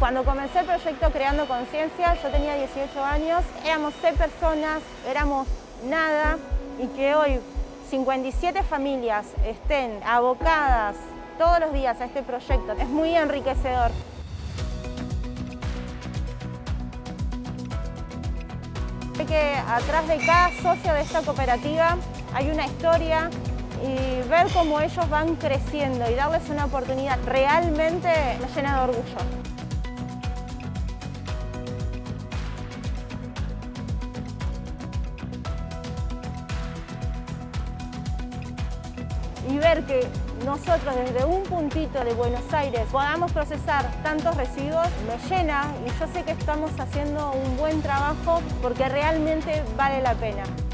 Cuando comencé el proyecto Creando Conciencia, yo tenía 18 años, éramos 6 personas, éramos nada, y que hoy 57 familias estén abocadas todos los días a este proyecto es muy enriquecedor. Sé que atrás de cada socio de esta cooperativa hay una historia, y ver cómo ellos van creciendo y darles una oportunidad realmente me llena de orgullo. Y ver que nosotros desde un puntito de Buenos Aires podamos procesar tantos residuos me llena, y yo sé que estamos haciendo un buen trabajo porque realmente vale la pena.